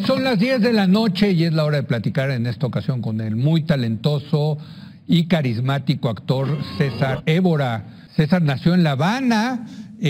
Son las 10 de la noche y es la hora de platicar en esta ocasión con el muy talentoso y carismático actor César Évora. César nació en La Habana,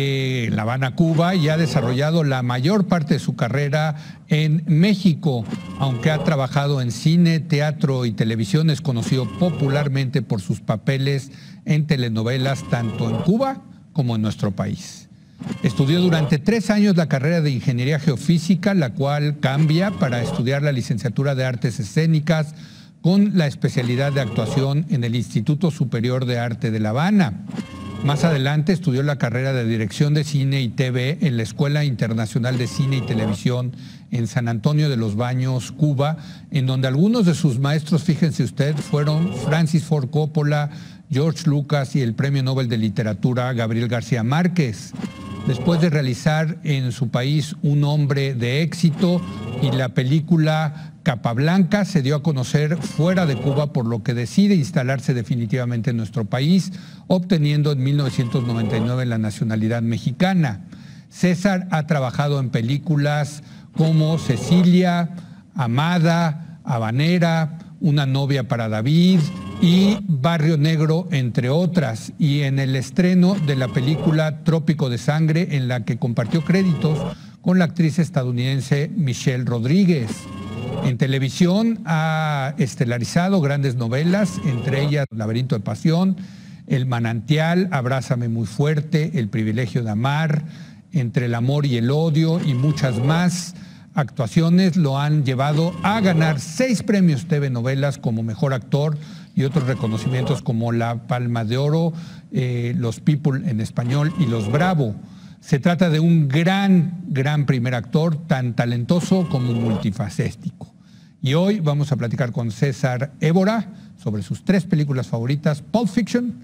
Cuba, y ha desarrollado la mayor parte de su carrera en México, aunque ha trabajado en cine, teatro y televisión. Es conocido popularmente por sus papeles en telenovelas tanto en Cuba como en nuestro país. Estudió durante 3 años la carrera de Ingeniería Geofísica, la cual cambia para estudiar la licenciatura de Artes Escénicas con la especialidad de actuación en el Instituto Superior de Arte de La Habana. Más adelante estudió la carrera de Dirección de Cine y TV en la Escuela Internacional de Cine y Televisión en San Antonio de los Baños, Cuba, en donde algunos de sus maestros, fíjense usted, fueron Francis Ford Coppola, George Lucas y el Premio Nobel de Literatura Gabriel García Márquez. Después de realizar en su país Un hombre de éxito y la película Capablanca, se dio a conocer fuera de Cuba, por lo que decide instalarse definitivamente en nuestro país, obteniendo en 1999 la nacionalidad mexicana. César ha trabajado en películas como Cecilia, Amada, Habanera, Una novia para David y Barrio Negro, entre otras, y en el estreno de la película Trópico de Sangre, en la que compartió créditos con la actriz estadounidense Michelle Rodríguez. En televisión ha estelarizado grandes novelas, entre ellas Laberinto de Pasión, El manantial, Abrázame muy fuerte, El privilegio de amar, Entre el amor y el odio y muchas más. Actuaciones lo han llevado a ganar 6 premios TV Novelas como mejor actor y otros reconocimientos como la Palma de Oro, los People en español y los Bravo. Se trata de un gran primer actor, tan talentoso como multifacético. Y hoy vamos a platicar con César Évora sobre sus 3 películas favoritas, Pulp Fiction,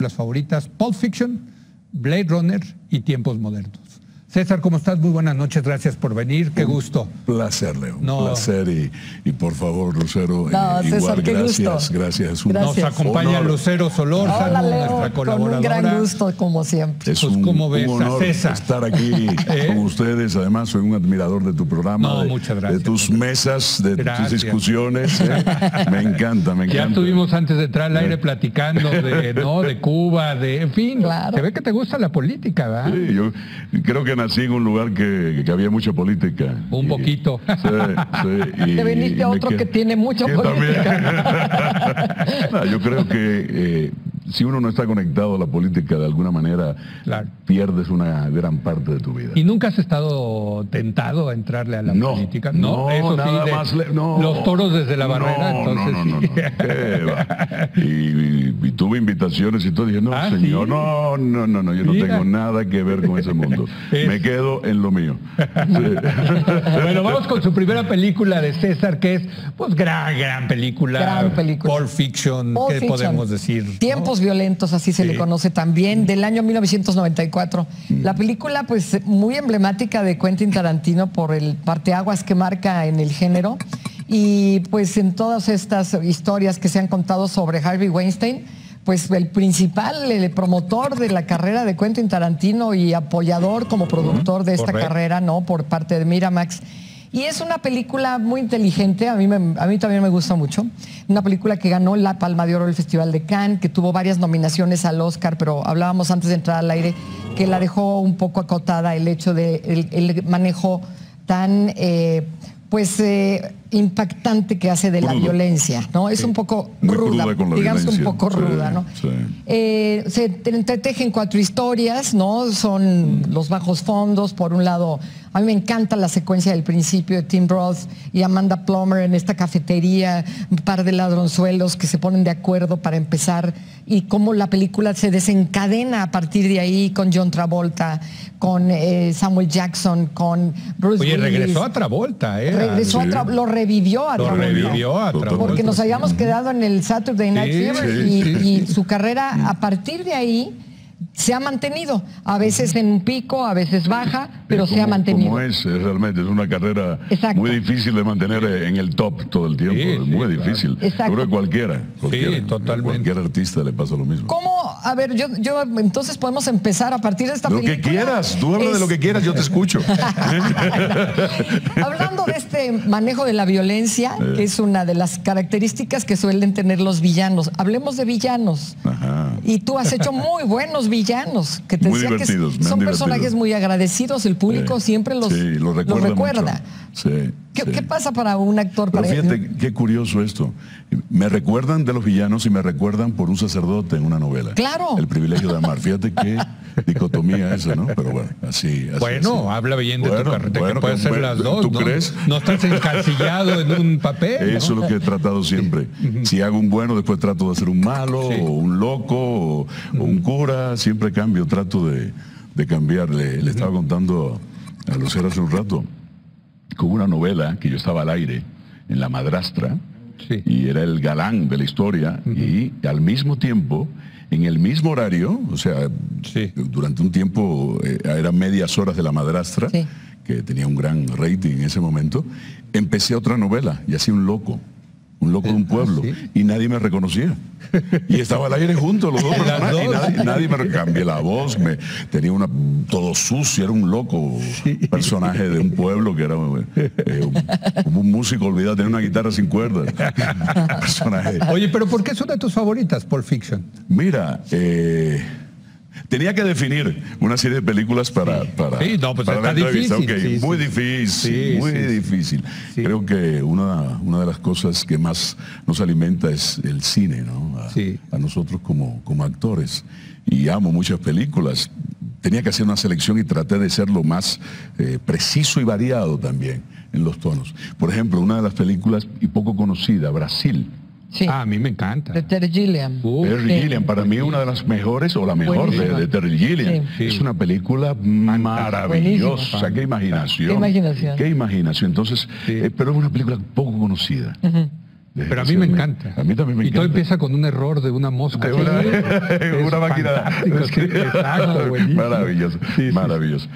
Blade Runner y Tiempos Modernos. César, ¿cómo estás? Muy buenas noches, gracias por venir, qué gusto. Placer, Leo, placer y por favor, Lucero, César, igual qué gracias, gusto. Gracias. Nos acompaña Lucero Solórzano, nuestra colaboradora. Con un gran gusto, como siempre. Es un honor César? Estar aquí con ustedes, además soy un admirador de tu programa, muchas gracias, de tus mesas, de tus discusiones, me encanta. Ya estuvimos antes de entrar al aire platicando de Cuba, en fin, claro. Se ve que te gusta la política, ¿verdad? Sí, yo creo que nací en un lugar que había mucha política. Un poquito. Sí. Te viniste a otro que tiene mucha política. No, yo creo que si uno no está conectado a la política de alguna manera, claro, pierdes una gran parte de tu vida. ¿Y nunca has estado tentado a entrarle a la política? No, eso nada sí, más. Los toros desde la barrera, entonces. No. ¿Qué va? Y tuve invitaciones y todo, dije, no, señor, ¿sí? No, yo no tengo nada que ver con ese mundo. Me quedo en lo mío. Sí. Bueno, vamos con su primera película de César, que es, pues, gran película. Gran película. Pulp Fiction, ¿qué podemos decir? Tiempos violentos, así se le conoce también, del año 1994. La película, pues, muy emblemática de Quentin Tarantino por el parteaguas que marca en el género. Y pues en todas estas historias que se han contado sobre Harvey Weinstein, pues el principal, el promotor de la carrera de Quentin Tarantino y apoyador como productor de esta carrera, ¿no? Por parte de Miramax. Y es una película muy inteligente, a mí también me gusta mucho. Una película que ganó la Palma de Oro del Festival de Cannes, que tuvo varias nominaciones al Oscar, pero hablábamos antes de entrar al aire que la dejó un poco acotada el hecho de el manejo tan impactante que hace de la violencia, ¿no? Es un poco ruda, digamos un poco ruda, ¿no? Sí. Se entretejen 4 historias, ¿no? Son los bajos fondos, por un lado, a mí me encanta la secuencia del principio de Tim Roth y Amanda Plummer en esta cafetería, un par de ladronzuelos que se ponen de acuerdo para empezar, y cómo la película se desencadena a partir de ahí con John Travolta, con Samuel Jackson, con Bruce Willis. Regresó a Travolta, Regresó lo revivió a Travolta. Porque nos habíamos quedado en el Saturday Night Fever y su carrera a partir de ahí se ha mantenido, a veces en un pico, a veces baja, pero se ha mantenido. Como realmente, es una carrera muy difícil de mantener en el top todo el tiempo, es muy difícil. Exacto. Yo creo que cualquiera, totalmente. cualquier artista le pasa lo mismo. ¿Cómo? A ver, yo entonces podemos empezar a partir de esta película. Lo que quieras, tú habla de lo que quieras, yo te escucho. Hablando de este manejo de la violencia, que es una de las características que suelen tener los villanos. Hablemos de villanos. Ajá. Y tú has hecho muy buenos villanos, que te muy decía divertidos, que son personajes muy agradecidos, el público siempre los recuerda. ¿Qué pasa para un actor? Pero fíjate qué curioso esto. Me recuerdan de los villanos y me recuerdan por un sacerdote en una novela. Claro. El privilegio de amar. Fíjate qué dicotomía esa, ¿no? Pero bueno, así. Bueno, habla bien de tu carrera, que puede ser las dos, ¿tú ¿no? crees? No estás encasillado en un papel, Eso ¿no? es lo que he tratado siempre. Si hago un bueno, después trato de hacer un malo, o un loco, o un cura. Siempre cambio, trato de cambiar. Le estaba contando a Lucero hace un rato con una novela que yo estaba al aire en La Madrastra, y era el galán de la historia, y al mismo tiempo, en el mismo horario, o sea, durante un tiempo eran medias horas de La Madrastra, que tenía un gran rating en ese momento, empecé otra novela y hacía un loco de un pueblo, y nadie me reconocía. Y estaba al aire juntos los dos personajes, y nadie me cambié la voz, tenía todo sucio, era un loco, personaje de un pueblo que era como un músico olvidado, tenía una guitarra sin cuerdas. Personaje. Oye, pero ¿por qué son de tus favoritas, Pulp Fiction? Mira, tenía que definir una serie de películas para la entrevista. Muy difícil. Creo que una de las cosas que más nos alimenta es el cine, ¿no? A nosotros como actores. Y amo muchas películas. Tenía que hacer una selección y traté de ser lo más preciso y variado también en los tonos. Por ejemplo, una de las películas y poco conocida, Brasil. A mí me encanta. De Terry Gilliam. Terry Gilliam, para mí una de las mejores, o la mejor de Terry Gilliam. Es una película maravillosa. Qué imaginación. Qué imaginación. Entonces, pero es una película poco conocida. Pero a mí me encanta. A mí también me encanta. Y todo empieza con un error de una mosca. Una máquina. Exacto, maravilloso. Maravilloso.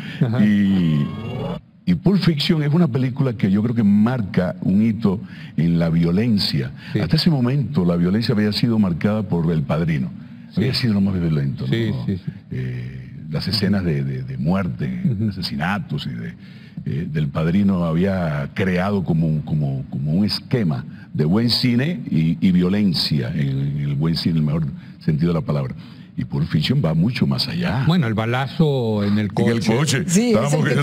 Y Pulp Fiction es una película que yo creo que marca un hito en la violencia. Hasta ese momento la violencia había sido marcada por El Padrino. Había sido lo más violento, ¿no? Las escenas de muerte, asesinatos del Padrino había creado como un esquema de buen cine y violencia, en el buen cine, en el mejor sentido de la palabra. Y Pulp Fiction va mucho más allá. Bueno, el balazo en el coche. En el coche. Sí,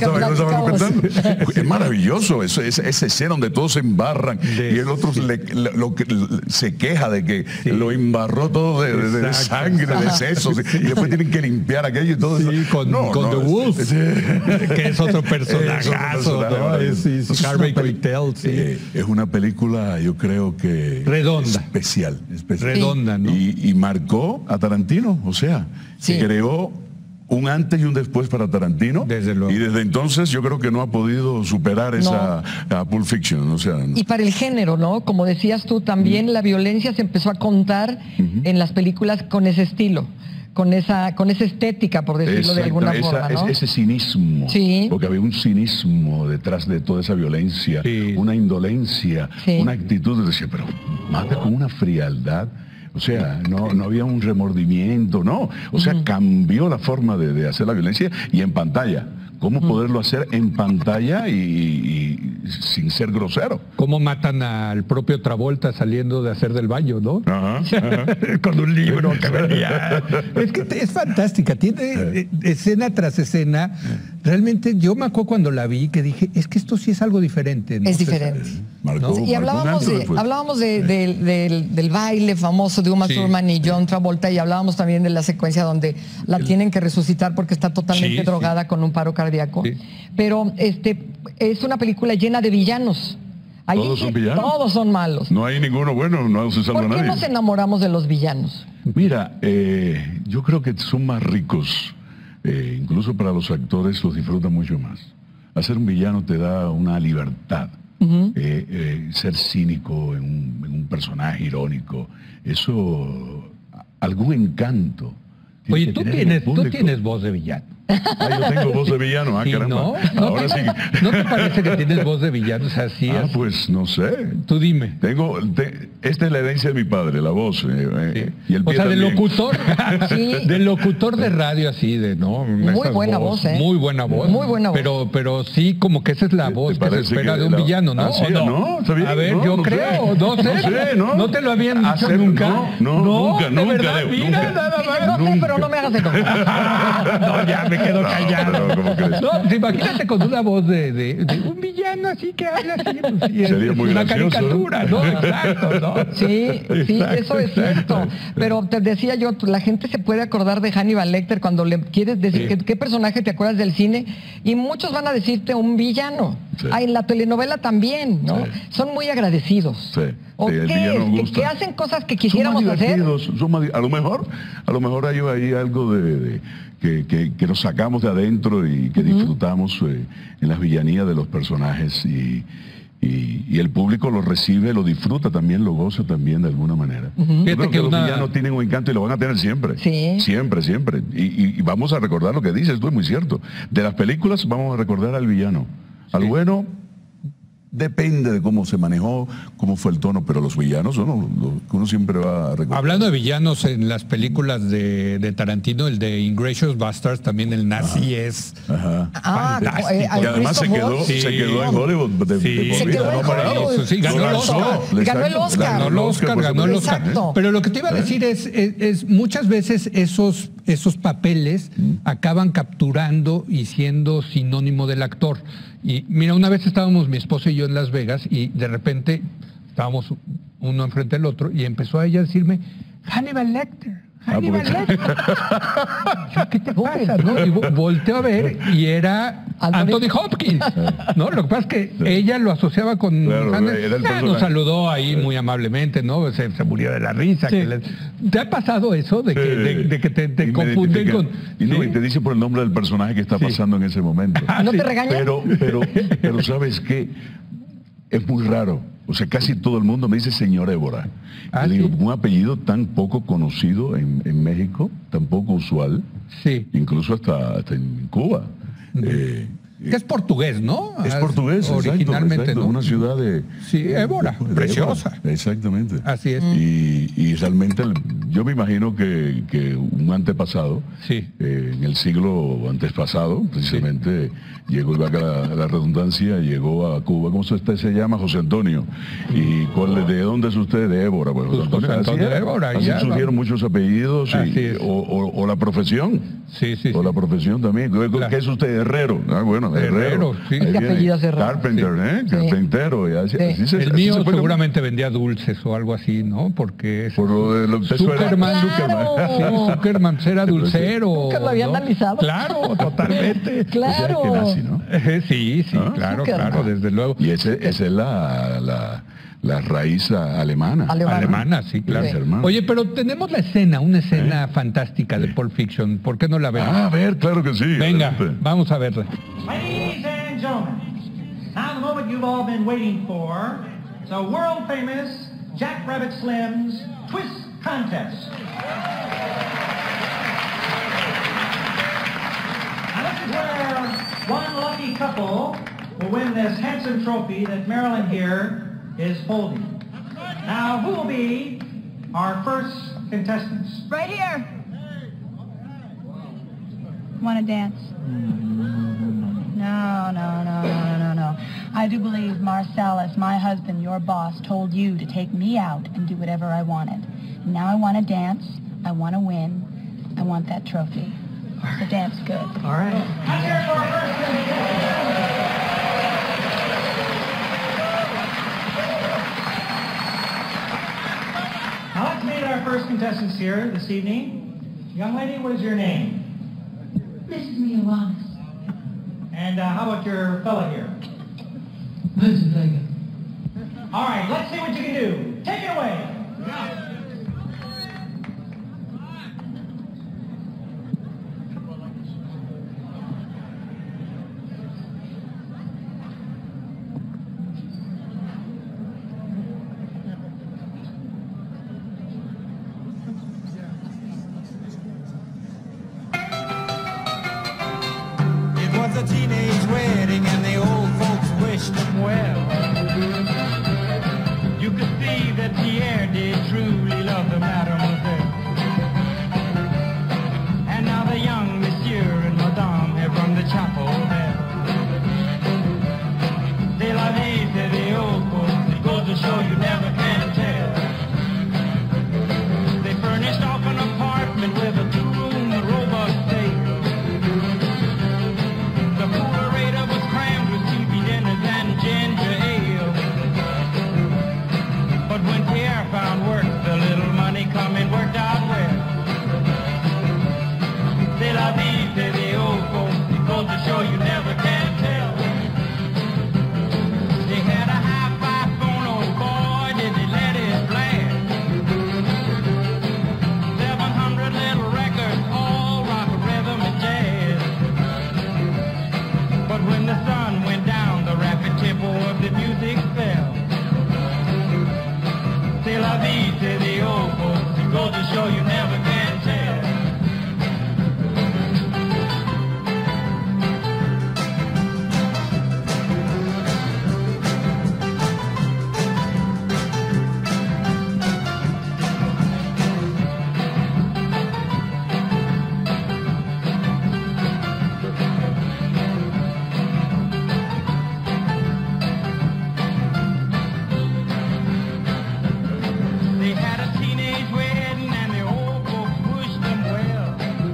es maravilloso esa escena donde todos se embarran y el otro se queja de que lo embarró todo de sangre, de sesos, y después tienen que limpiar aquello y todo eso. Con The Wolf, que es otro personajazo, ¿no? Harvey Keitel, es una película, yo creo que redonda. Especial. Redonda, ¿no? Y marcó a Tarantino. O sea, creó un antes y un después para Tarantino. Desde luego. Y desde entonces yo creo que no ha podido superar esa Pulp Fiction. O sea, Y para el género, ¿no? Como decías tú, también la violencia se empezó a contar en las películas con ese estilo. Con esa estética, por decirlo de alguna forma, ¿no? Ese cinismo, porque había un cinismo detrás de toda esa violencia, una indolencia, una actitud de decir, pero mata con una frialdad. O sea, no había un remordimiento, no. O sea, cambió la forma de hacer la violencia y en pantalla. ¿Cómo poderlo hacer en pantalla y sin ser grosero? ¿Cómo matan al propio Travolta saliendo de hacer del baño, no? Con un libro que venía. Es que es fantástica, tiene escena tras escena. Realmente yo me acuerdo cuando la vi que dije, es que esto sí es algo diferente, ¿no? Es diferente. Y hablábamos del baile famoso de Uma Thurman y John Travolta, y hablábamos también de la secuencia donde la tienen que resucitar porque está totalmente drogada con un paro cardíaco. Pero es una película llena de villanos. ¿Todos son villanos? Todos son malos. No hay ninguno bueno, no se salva nadie. ¿Por qué nos enamoramos de los villanos? Mira, yo creo que son más ricos. Incluso para los actores los disfrutan mucho más. Hacer un villano te da una libertad. Ser cínico en un personaje irónico, eso, algún encanto Oye, que tú tener en el tú público. tienes voz de villano. Yo tengo voz de villano, Sí, caramba. ¿no? Ahora sí. ¿No te parece que tienes voz de villano? O sea, sí. Pues no sé. Tú dime. Esta es la herencia de mi padre, la voz. Y el O pie sea, del también. locutor. Sí. Del locutor de radio, así, de, ¿no? Muy Esas buena voz, ¿eh? Muy buena voz. Muy buena voz. Pero sí, como que esa es la voz que se parece espera que de un villano, ¿no? Ah, sí, ¿O no? no, está bien. A ver, No, yo no creo. sé. No sé. No sé, ¿no? ¿No te lo habían dicho Hacer- nunca? nunca, ¿de verdad? Leo, Mira, nunca. nada Dice, más. no sé, Nunca. pero no me hagas enojar. No, ya me quedo callado. pero ¿cómo crees? No, pues imagínate con una voz de un villano así que habla así. Pues, sí, Sería muy una gracioso. caricatura, ¿no? Exacto, ¿no? Sí, sí, eso es cierto. Pero te decía yo, la gente se puede acordar de Hannibal Lecter cuando le quieres decir qué personaje te acuerdas del cine y muchos van a decirte un villano. Sí. Ah, en la telenovela también, ¿no? Sí. Son muy agradecidos. Sí, ¿O sí, el qué villano es? me ¿Que gusta. hacen cosas que Son quisiéramos más hacer? divertidos, a lo mejor hay ahí algo que nos sacamos de adentro y que disfrutamos en las villanías de los personajes y el público lo recibe, lo disfruta también, lo goza también de alguna manera. Yo Fíjate creo que que los una- villanos tienen un encanto y lo van a tener siempre. Sí. Siempre, siempre. Y vamos a recordar lo que dices, tú es muy cierto. De las películas vamos a recordar al villano. Al bueno, depende de cómo se manejó, cómo fue el tono, pero los villanos son los que uno siempre va a recordar. Hablando de villanos en las películas de Tarantino, el de Inglourious Basterds, también el nazi es Ajá. fantástico. Y además se quedó, Sí. se quedó en Hollywood de Sí. por Se vida, quedó no en ha parado. Hollywood. Sí, ganó el Oscar. Ganó el Oscar. Ganó el Oscar, por ganó el supuesto. Oscar. Exacto. Pero lo que te iba a decir es muchas veces esos papeles acaban capturando y siendo sinónimo del actor. Y mira, una vez estábamos mi esposa y yo en Las Vegas y de repente estábamos uno enfrente del otro y empezó a ella a decirme, Hannibal Lecter. Hannibal porque- Lecter. Yo, ¿qué te pasa? ¿no? Y volteo a ver y era Anthony Hopkins. ¿No? Lo que pasa es que ella lo asociaba con Claro, Hannibal. era el Ya personaje. nos saludó ahí muy amablemente, ¿no? Se murió de la risa. Sí. ¿Te ha pasado eso de que te Y me confunden identifican. con... Y, no, ¿sí? y te dice por el nombre del personaje que está pasando en ese momento. ¿No sí. te regañan? Pero ¿sabes qué? Es muy raro. O sea, casi todo el mundo me dice señor Évora. Ah, Yo digo, sí. un apellido tan poco conocido en México, tan poco usual, Sí. incluso hasta en Cuba. Que es portugués, ¿no? Es portugués, originalmente, exacto, ¿no? una ciudad de... Sí, Évora, de preciosa. Évora, exactamente. Así es. Y realmente yo me imagino que un antepasado, Sí. en el siglo antepasado, precisamente, llegó, y valga la redundancia, llegó a Cuba. ¿Cómo usted se llama? José Antonio. ¿Y de dónde es usted? De Évora. Pues, Pues José Antonio así de Évora, así ya, surgieron muchos apellidos Así es. o la profesión. Sí, sí, O sí. la profesión también. ¿Qué Claro. es usted? Herrero. Ah, bueno, Herrero, sí. Ahí ¿Qué viene. apellido es Herrero? Carpenter, ¿eh? Sí. Carpintero. Y así, Sí. así se- El así mío se fue seguramente vendía dulces o algo así, ¿no? Porque es... Por lo de lo eso era- Zuckerman, Claro. Sí, Zuckerman pues, era dulcero. Nunca lo había ¿no? analizado. Claro, totalmente. Claro. Que nazi, ¿no? Sí, sí, ¿Ah? claro, Zuckerman. claro, desde luego. Y esa es la raíz alemana. Alemana, sí, claro. Sí. Hermano. Oye, pero tenemos una escena fantástica de Pulp Fiction. ¿Por qué no la vemos? Ah, a ver, claro que sí. Venga, adelante. vamos a verla. Ladies and gentlemen, now the moment you've all been waiting for, it's a world famous Jack Rabbit Slim's Twist Contest. Now this is where one lucky couple will win this handsome trophy that Marilyn here is holding. Now, who will be our first contestants? Right here. Want to dance? No. I do believe Marcellus, my husband, your boss, told you to take me out and do whatever I wanted. And now I want to dance. I want to win. I want that trophy. So dance good. All right. Let's hear it for our first contestant. Now let's meet our first contestants here this evening. Young lady, what is your name? Mrs. Mia Wallace. And how about your fella here? All right, let's see what you can do. Take it away. la viste de ojo, goes to show you never can tell. They had a teenage wedding and the old folks wished them well.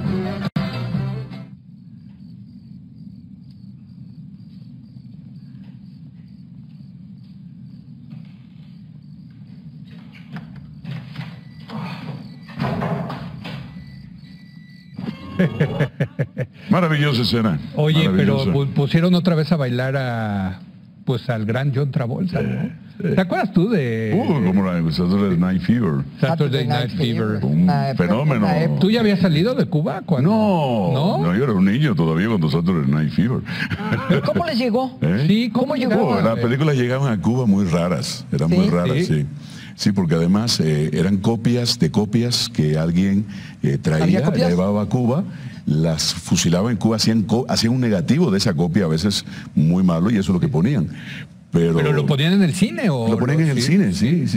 Maravillosa escena. Oye, pero Maravillosa. pusieron otra vez a bailar al gran John Travolta, ¿no? ¿Te acuerdas tú de Como la Saturday Night Fever. Saturday Night Fever? Un fenómeno. ¿Tú ya habías salido de Cuba cuando? No, yo era un niño todavía cuando Saturday Night Fever. ¿Cómo les llegó? ¿Eh? Sí, ¿cómo llegaba? Las películas llegaban a Cuba muy raras, eran Sí. muy raras, Sí. sí. Sí, porque además eran copias de copias que alguien ¿Había traía, copias? llevaba a Cuba, las fusilaba en Cuba, hacían un negativo de esa copia, a veces muy malo, y eso es lo que ponían. ¿Pero lo ponían en el cine o...? Lo ponían en el cine, sí.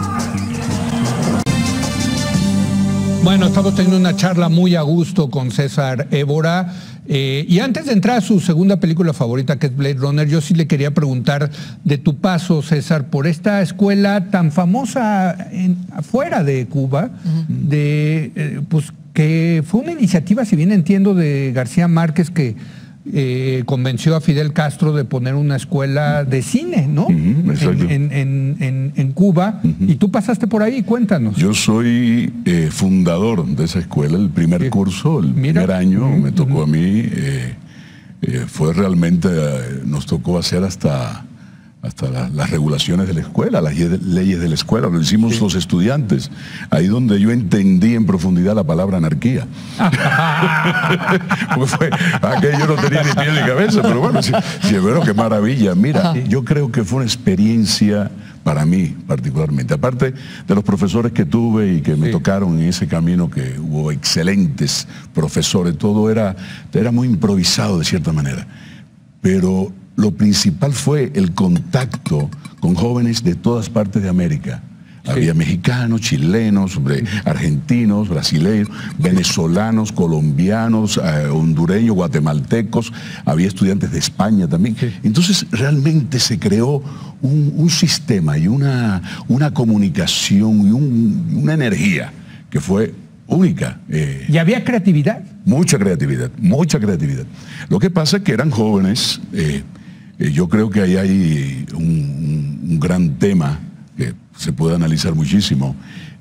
Bueno, estamos teniendo una charla muy a gusto con César Évora. Y antes de entrar a su segunda película favorita, que es Blade Runner, yo sí le quería preguntar de tu paso, César, por esta escuela tan famosa afuera de Cuba, pues que fue una iniciativa, si bien entiendo, de García Márquez, que convenció a Fidel Castro de poner una escuela de cine, ¿no? Exacto. En Cuba. Y tú pasaste por ahí, cuéntanos. Yo soy fundador de esa escuela, el primer curso, el primer año me tocó a mí. Fue realmente, nos tocó hacer hasta las regulaciones de la escuela, las leyes de la escuela, lo hicimos los estudiantes. Ahí donde yo entendí en profundidad la palabra anarquía. Porque aquello no tenía ni pie ni cabeza, pero bueno, sí, pero qué maravilla. Mira, yo creo que fue una experiencia para mí particularmente. Aparte de los profesores que tuve y que me tocaron en ese camino, que hubo excelentes profesores, todo era muy improvisado de cierta manera. Pero lo principal fue el contacto con jóvenes de todas partes de América. Había mexicanos, chilenos, argentinos, brasileños, venezolanos, colombianos, hondureños, guatemaltecos, había estudiantes de España también. Entonces realmente se creó un sistema y una comunicación y una energía que fue única. ¿Y había creatividad? Mucha creatividad, mucha creatividad. Lo que pasa es que eran jóvenes. Yo creo que ahí hay un gran tema que se puede analizar muchísimo.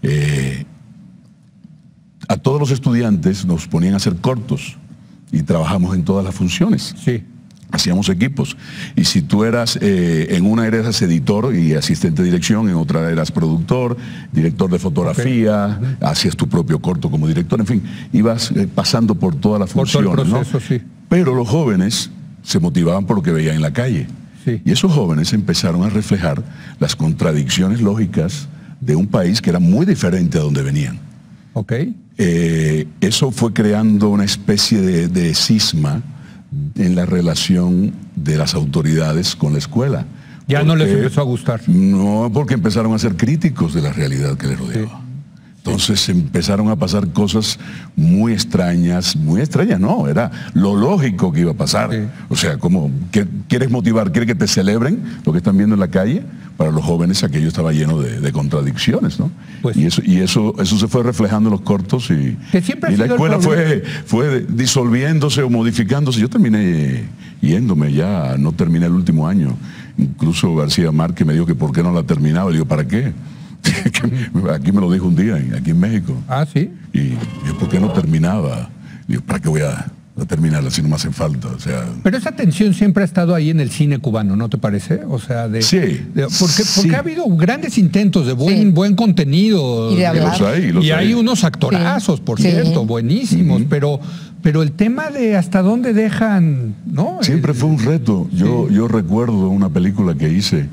A todos los estudiantes nos ponían a hacer cortos y trabajamos en todas las funciones. Sí. Hacíamos equipos. Y si tú eras, en una eras editor y asistente de dirección, en otra eras productor, director de fotografía, hacías tu propio corto como director, en fin, ibas pasando por todas las funciones. Por todo el proceso, sí. Pero los jóvenes se motivaban por lo que veían en la calle. Sí. Y esos jóvenes empezaron a reflejar las contradicciones lógicas de un país que era muy diferente a donde venían. Ok. Eso fue creando una especie de cisma en la relación de las autoridades con la escuela. Ya no les empezó a gustar. No, porque empezaron a ser críticos de la realidad que les rodeaba. Entonces empezaron a pasar cosas muy extrañas no, era lo lógico que iba a pasar. Sí. O sea, como quieres motivar, quieres que te celebren lo que están viendo en la calle. Para los jóvenes aquello estaba lleno de contradicciones, ¿no? Pues, y eso se fue reflejando en los cortos y la escuela fue disolviéndose o modificándose. Yo terminé yéndome, ya no terminé el último año. Incluso García Márquez me dijo que por qué no la terminaba. Le digo, ¿para qué? Aquí me lo dijo un día, aquí en México. Ah, sí. Y ¿por qué no terminaba? Digo, ¿para qué voy a terminarla si no me hace falta? O sea, pero esa tensión siempre ha estado ahí en el cine cubano, ¿no te parece? O sea, porque ha habido grandes intentos de buen contenido. Y de hablar. Los hay unos actorazos, por cierto, buenísimos, pero el tema de hasta dónde dejan, ¿no? Siempre fue un reto. Yo recuerdo una película que hice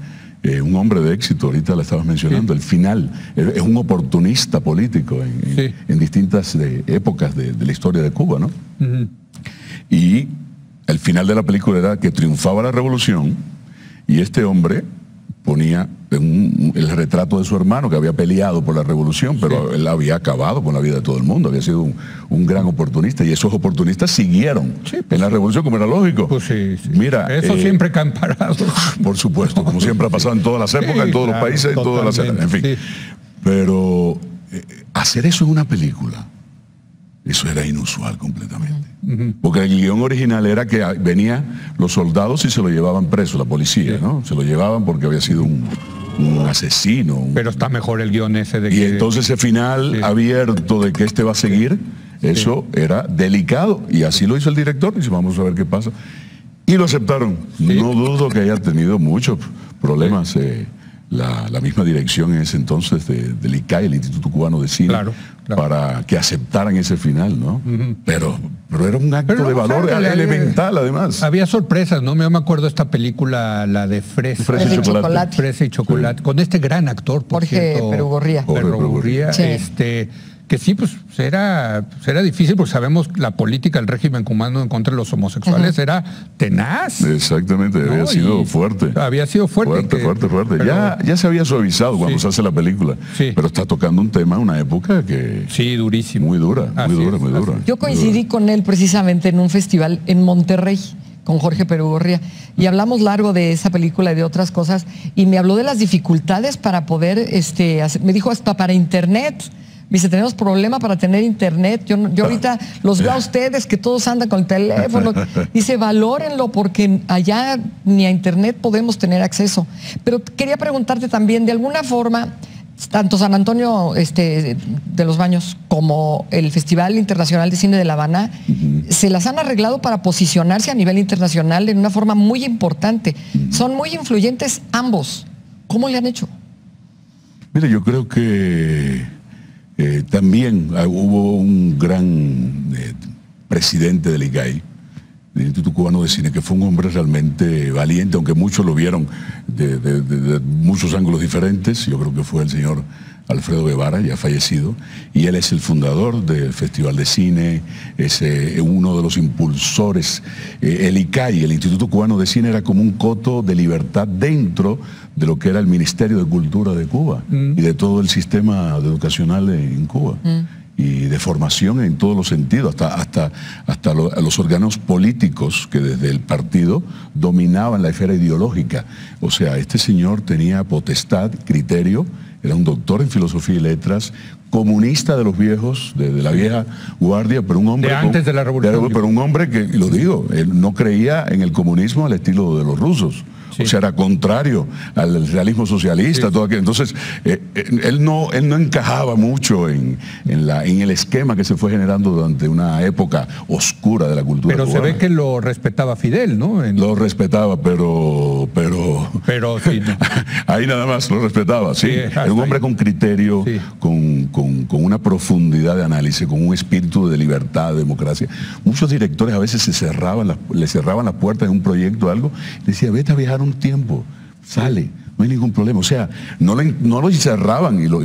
un hombre de éxito, ahorita la estabas mencionando, el final, es un oportunista político en distintas épocas de la historia de Cuba, ¿no? Y el final de la película era que triunfaba la revolución y este hombre ponía el retrato de su hermano que había peleado por la revolución, pero él había acabado con la vida de todo el mundo, había sido un gran oportunista y esos oportunistas siguieron en la revolución como era lógico. Pues Mira, eso siempre que han parado. Por supuesto, como siempre ha pasado en todas las épocas, en todos los países, en todas las épocas, en fin. Pero hacer eso en una película, eso era inusual completamente. Porque el guión original era que venían los soldados y se lo llevaban preso, la policía, ¿no? Se lo llevaban porque había sido un asesino. Pero está mejor el guión ese de que... Y entonces ese final abierto de que este va a seguir, eso era delicado. Y así lo hizo el director. Y dice, vamos a ver qué pasa. Y lo aceptaron. No dudo que haya tenido muchos problemas la misma dirección en ese entonces del ICAI, el Instituto Cubano de Cine, para que aceptaran ese final, ¿no? Pero era un acto de valor elemental, además. Había sorpresas, ¿no? Yo me acuerdo de esta película, la de Fresa y Chocolate. Fresa y Chocolate, con este gran actor, por Jorge Perugorría. Que sí, pues era difícil porque sabemos la política del régimen cubano en contra de los homosexuales era tenaz. Exactamente, había sido fuerte. Había sido fuerte. Fuerte. Pero, ya se había suavizado cuando se hace la película, pero está tocando un tema, una época que... Sí, durísimo. Muy dura. Yo coincidí con él precisamente en un festival en Monterrey, con Jorge Perugorría, y hablamos largo de esa película y de otras cosas, y me habló de las dificultades para poder, me dijo hasta para internet. Me dice, tenemos problema para tener internet. Yo ahorita los veo a ustedes que todos andan con el teléfono. Dice, valórenlo porque allá ni a internet podemos tener acceso. Pero quería preguntarte también, de alguna forma, tanto San Antonio de los Baños como el Festival Internacional de Cine de La Habana, se las han arreglado para posicionarse a nivel internacional en una forma muy importante. Son muy influyentes ambos. ¿Cómo le han hecho? Mira, yo creo que también hubo un gran presidente del ICAI, del Instituto Cubano de Cine, que fue un hombre realmente valiente, aunque muchos lo vieron de muchos ángulos diferentes. Yo creo que fue el señor Alfredo Guevara, ya fallecido, y él es el fundador del Festival de Cine, es uno de los impulsores. El ICAI, el Instituto Cubano de Cine, era como un coto de libertad dentro de lo que era el Ministerio de Cultura de Cuba y de todo el sistema educacional en Cuba. Y de formación en todos los sentidos, hasta los órganos políticos que desde el partido dominaban la esfera ideológica. O sea, este señor tenía potestad, criterio, era un doctor en filosofía y letras, comunista de los viejos, de la vieja guardia, pero un hombre... De antes de la revolución. Pero un hombre que, y lo digo, él no creía en el comunismo al estilo de los rusos. O sea, era contrario al realismo socialista, todo aquello. Entonces, él no encajaba mucho en el esquema que se fue generando durante una época oscura de la cultura cubana. Pero se ve que lo respetaba Fidel, ¿no? Lo respetaba, pero sí, no. Ahí nada más lo respetaba, sí. Era un hombre con criterio, con una profundidad de análisis, con un espíritu de libertad, de democracia. Muchos directores a veces le cerraban las puertas de un proyecto o algo, y decía, vete a viajar un tiempo, sale, no hay ningún problema. O sea, no lo encerraban y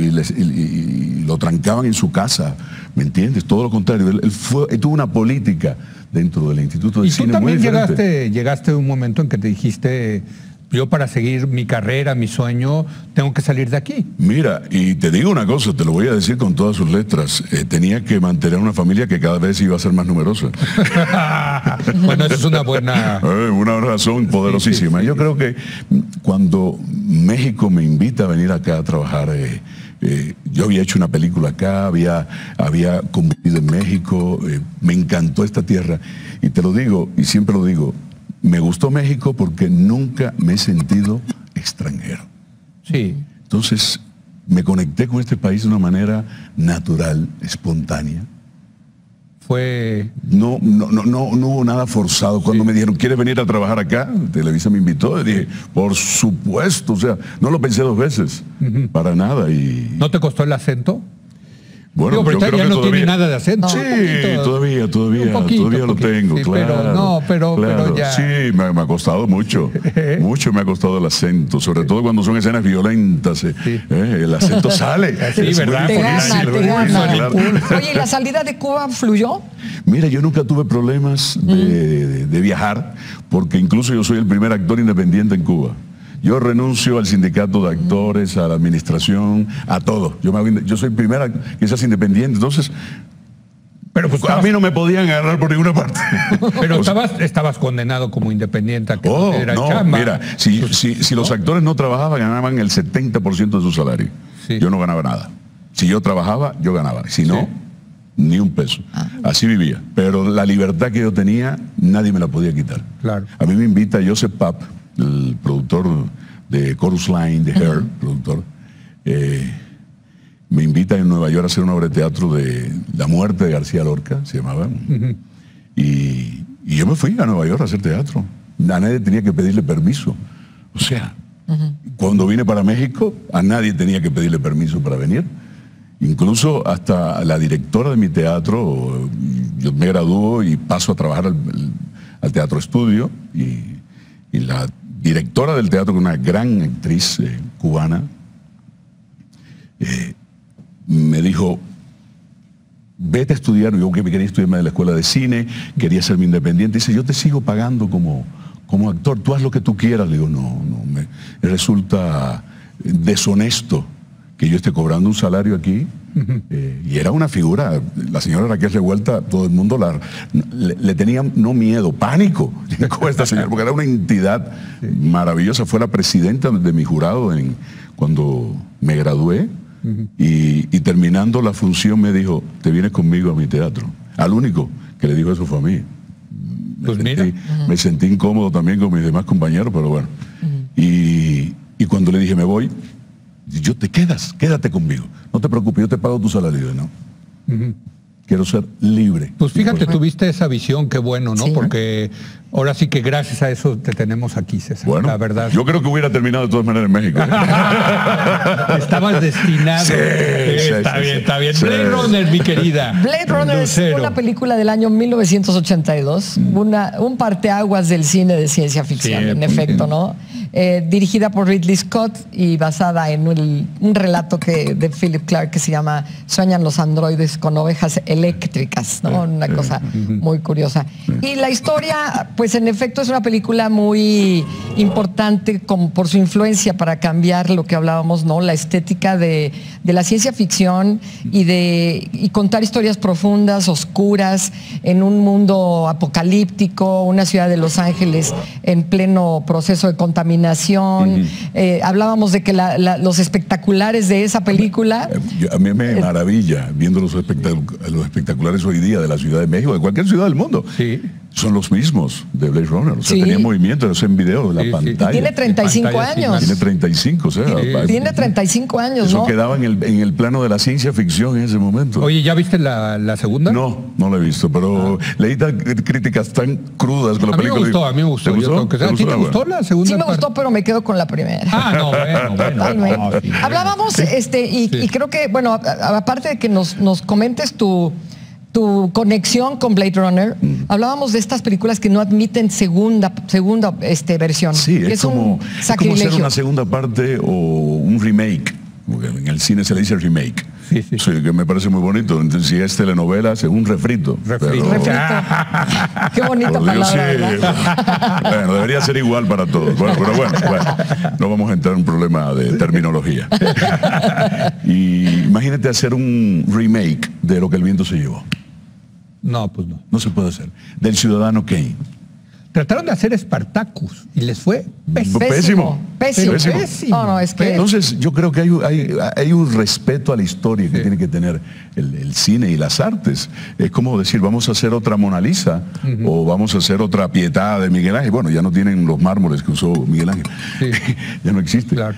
lo trancaban en su casa, ¿me entiendes? Todo lo contrario, él tuvo una política dentro del Instituto de Cine muy diferente. Y tú también llegaste a un momento en que te dijiste, yo para seguir mi carrera, mi sueño, tengo que salir de aquí. Mira, y te digo una cosa, te lo voy a decir con todas sus letras, tenía que mantener una familia que cada vez iba a ser más numerosa. Bueno, eso es una buena... una razón poderosísima. Yo creo que cuando México me invita a venir acá a trabajar, yo había hecho una película acá, había convivido en México, me encantó esta tierra, y te lo digo, y siempre lo digo, me gustó México porque nunca me he sentido extranjero. Sí. Entonces, me conecté con este país de una manera natural, espontánea. No hubo nada forzado. Cuando me dijeron, ¿quieres venir a trabajar acá? Televisa me invitó y dije, por supuesto. O sea, no lo pensé dos veces, para nada. ¿No te costó el acento? Bueno, Digo, pero yo ya creo que no tiene todavía... nada de acento. Sí, Un todavía poquito, lo tengo, sí, claro. pero ya. Sí, me ha costado mucho. Mucho me ha costado el acento, sobre todo cuando son escenas violentas. El acento sale. Sí, Es ¿verdad? muy Te difícil, gana, te muy gana. difícil, claro. Oye, ¿y la salida de Cuba fluyó? Mira, yo nunca tuve problemas de viajar, porque incluso yo soy el primer actor independiente en Cuba. Yo renuncio al sindicato de actores, a la administración, a todo. Yo soy el primer que se hace independiente. Entonces, Pero pues a mí no me podían agarrar por ninguna parte. Pero O sea, estabas condenado como independiente a que no era no, chamba. mira, si los actores no trabajaban, ganaban el 70% de su salario. Sí. Yo no ganaba nada. Si yo trabajaba, yo ganaba. Si no, ni un peso. Así vivía. Pero la libertad que yo tenía, nadie me la podía quitar. Claro. A mí me invita Joseph Papp, el productor de Chorus Line, de Hair, productor, me invita en Nueva York a hacer una obra de teatro de La muerte de García Lorca, se llamaba. Y yo me fui a Nueva York a hacer teatro. A nadie tenía que pedirle permiso. O sea, cuando vine para México, a nadie tenía que pedirle permiso para venir. Incluso hasta la directora de mi teatro, yo me gradúo y paso a trabajar al Teatro Estudio, y la directora del teatro, una gran actriz cubana, me dijo, vete a estudiar. Yo que quería estudiarme de la escuela de cine, quería serme independiente. Dice, yo te sigo pagando como actor, tú haz lo que tú quieras. Le digo, me resulta deshonesto que yo esté cobrando un salario aquí. Y era una figura, la señora Raquel Revuelta, todo el mundo le tenía no miedo, pánico con esta señora, porque era una entidad maravillosa. Fue la presidenta de mi jurado cuando me gradué. Y terminando la función me dijo, te vienes conmigo a mi teatro. Al único que le dijo eso fue a mí. Me sentí incómodo también con mis demás compañeros, pero bueno. Y cuando le dije, me voy, yo quédate conmigo. No te preocupes, yo te pago tu salario, ¿no? Quiero ser libre. Pues fíjate, tuviste esa visión, qué bueno, ¿no? Sí. Porque ahora sí que gracias a eso te tenemos aquí, César. Bueno, la verdad. yo creo que hubiera terminado de todas maneras en México. Estabas destinado. Sí, Está sí, bien, sí. está bien. Sí. Blade Runner, mi querida. Blade Runner es Lucero. una película del año 1982, un parteaguas del cine de ciencia ficción, Sí, en efecto, ¿no? Dirigida por Ridley Scott y basada en un relato de Philip Clark que se llama Sueñan los androides con ovejas eléctricas, ¿no? Una cosa muy curiosa. Y la historia, pues en efecto es una película muy importante por su influencia para cambiar lo que hablábamos, ¿no? La estética de la ciencia ficción y contar historias profundas, oscuras, en un mundo apocalíptico, una ciudad de Los Ángeles en pleno proceso de contaminación. Hablábamos de que los espectaculares de esa película... A mí me maravilla viendo los espectaculares hoy día de la Ciudad de México, de cualquier ciudad del mundo. Sí. Son los mismos de Blade Runner. O sea, Sí. tenía movimiento, eso en video, en la pantalla. Tiene 35 pantalla años. Tiene 35, o sea. Tiene 35 años, Eso ¿no? quedaba en el plano de la ciencia ficción en ese momento. Oye, ¿ya viste la segunda? No la he visto, pero leí críticas tan crudas con la A mí me película. gustó, a mí me gustó. ¿Te Yo tengo que ¿Te ¿A ti te Bueno. gustó la segunda? Sí me parte? gustó, pero me quedo con la primera. Ah, no, bueno. Totalmente. No, sí, bueno. Hablábamos, y creo que, bueno, aparte de que nos comentes tu conexión con Blade Runner, hablábamos de estas películas que no admiten segunda versión. Sí, que es como sacrilegio. hacer una segunda parte o un remake. Porque en el cine se le dice remake. Sí. Que me parece muy bonito. Entonces, si es telenovela, es un refrito. Refrito. Refrito. Qué bonita Por Dios, palabra, sí. ¿verdad? Bueno, debería ser igual para todos. Bueno, pero bueno, no vamos a entrar en un problema de terminología. Y imagínate hacer un remake de Lo que el viento se llevó. No, pues no. No se puede hacer. Del Ciudadano Kane. Trataron de hacer Spartacus y les fue pésimo. Pésimo. Pésimo. Pésimo. No, es que... Entonces, yo creo que hay un respeto a la historia que tiene que tener el cine y las artes. Es como decir, vamos a hacer otra Mona Lisa o vamos a hacer otra Pietà de Miguel Ángel. Bueno, ya no tienen los mármoles que usó Miguel Ángel. Sí. Ya no existe. Claro.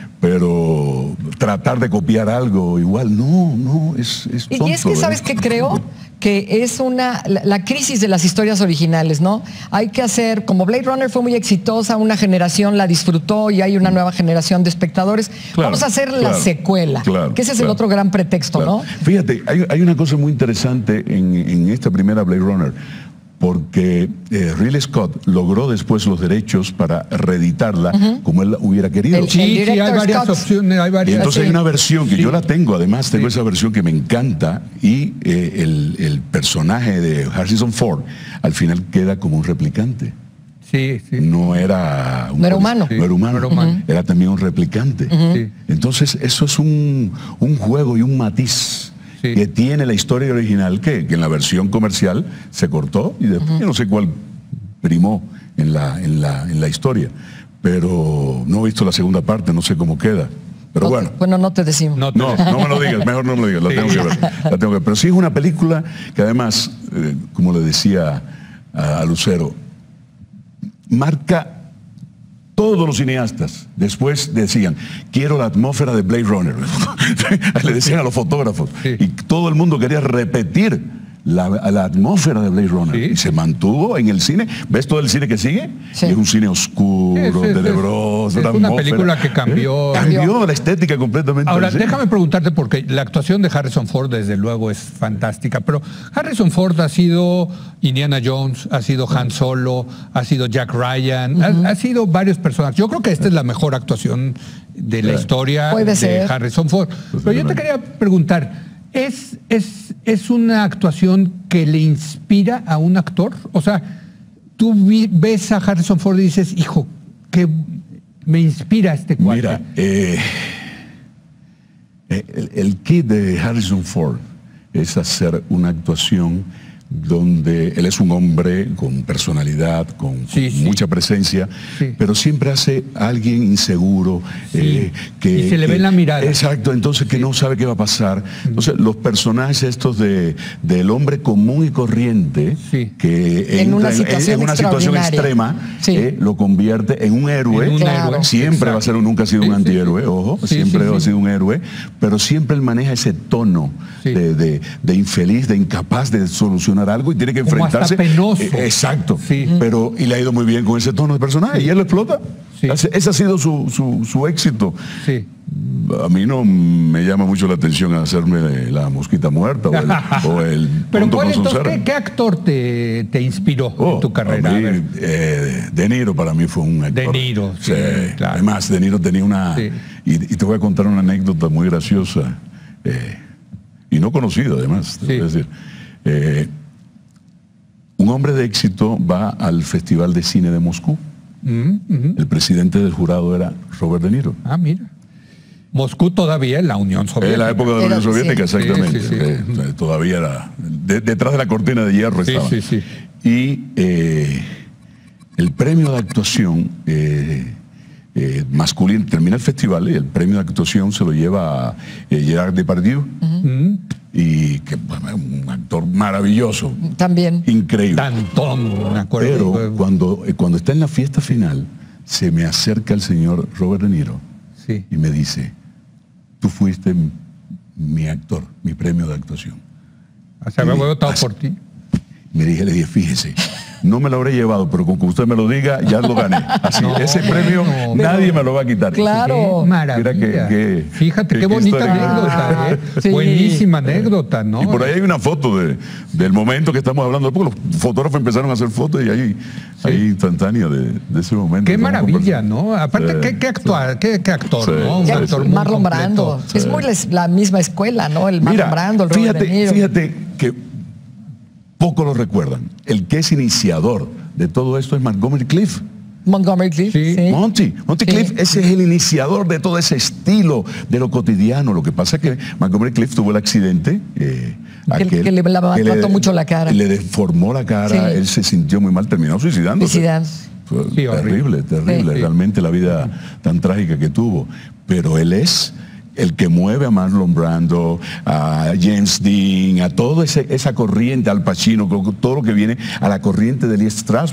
Pero tratar de copiar algo igual, no, es tonto. Y es que, ¿sabes qué creo? que es la crisis de las historias originales, ¿no? Hay que hacer, como Blade Runner fue muy exitosa, una generación la disfrutó y hay una nueva generación de espectadores, vamos a hacer la secuela, que ese es el otro gran pretexto, ¿no? Fíjate, hay una cosa muy interesante en esta primera Blade Runner, porque Ridley Scott logró después los derechos para reeditarla como él hubiera querido. Sí, hay varias opciones. Y entonces hay una versión que yo la tengo, además tengo esa versión que me encanta, y el personaje de Harrison Ford al final queda como un replicante. Sí. No era humano. No era humano, era también un replicante. Entonces eso es un juego y un matiz que tiene la historia original, que en la versión comercial se cortó y después yo no sé cuál primó en la historia, pero no he visto la segunda parte, no sé cómo queda. Pero bueno, no te decimos. No me lo digas, mejor no me lo digas, la tengo que ver. Pero sí es una película que además, como le decía a Lucero, marca. Todos los cineastas después decían, quiero la atmósfera de Blade Runner. Le decían a los fotógrafos. Y todo el mundo quería repetir la atmósfera de Blade Runner. Y se mantuvo en el cine. ¿Ves todo el cine que sigue? Es un cine oscuro, tenebroso. Es una película que cambió. Cambió la estética completamente. Ahora, déjame preguntarte, porque la actuación de Harrison Ford desde luego es fantástica, pero Harrison Ford ha sido Indiana Jones, ha sido Han Solo, ha sido Jack Ryan, ha sido varios personajes. Yo creo que esta es la mejor actuación de la historia de Harrison Ford. Pero yo te quería preguntar, ¿es una actuación que le inspira a un actor? O sea, tú ves a Harrison Ford y dices, hijo, que me inspira este cuate. Mira, el kit de Harrison Ford es hacer una actuación donde él es un hombre con personalidad, con mucha presencia, pero siempre hace a alguien inseguro, y se le ve en la mirada. Exacto, entonces que no sabe qué va a pasar. Entonces los personajes estos del hombre común y corriente, que en una situación extrema, lo convierte en un héroe. Siempre va a ser, nunca ha sido un antihéroe, ojo, siempre ha sido un héroe, pero siempre él maneja ese tono de infeliz, de incapaz de solucionar algo y tiene que enfrentarse. Como hasta penoso. Exacto. Pero, y le ha ido muy bien con ese tono de personaje y él lo explota. Ese ha sido su éxito. A mí no me llama mucho la atención hacerme la mosquita muerta o el Pero ¿qué actor te inspiró en tu carrera? De Niro para mí fue un actor. De Niro, claro. Además, De Niro tenía una... Y te voy a contar una anécdota muy graciosa y no conocida además. Te voy a decir. Un hombre de éxito va al Festival de Cine de Moscú. El presidente del jurado era Robert De Niro. Ah, mira. Moscú todavía en la Unión Soviética. En la época de la Unión Soviética, exactamente. Todavía era... detrás de la cortina de hierro estaba. Y el premio de actuación masculino, termina el festival y el premio de actuación se lo lleva a Gerard Depardieu. Y que un actor maravilloso. También. Increíble. Tantón, me acuerdo. Pero cuando está en la fiesta final, se me acerca el señor Robert De Niro y me dice, tú fuiste mi actor, mi premio de actuación. O sea, me he votado por ti. Le dije, fíjese, no me lo habré llevado, pero con que usted me lo diga, ya lo gané. Así, ese premio nadie me lo va a quitar. Claro. Qué maravilla. Fíjate qué bonita anécdota. Buenísima anécdota, ¿no? Y por ahí hay una foto del momento que estamos hablando, porque los fotógrafos empezaron a hacer fotos y hay instantánea de ese momento. Qué maravilla, ¿no? Aparte, qué actor, ¿no? Un actor muy Marlon Brando. Es muy la misma escuela, ¿no? El Marlon Brando, el Robert De Niro. Fíjate que poco lo recuerdan. El que es iniciador de todo esto es Montgomery Clift. Montgomery Clift, Monty Clift, ese es el iniciador de todo ese estilo de lo cotidiano. Lo que pasa es que Montgomery Clift tuvo el accidente que le mató mucho la cara. Le deformó la cara, él se sintió muy mal, terminó suicidándose. Terrible, realmente la vida tan trágica que tuvo. Pero él es el que mueve a Marlon Brando, a James Dean, a toda esa corriente, Al Pacino, todo lo que viene a la corriente de Lee Strasberg.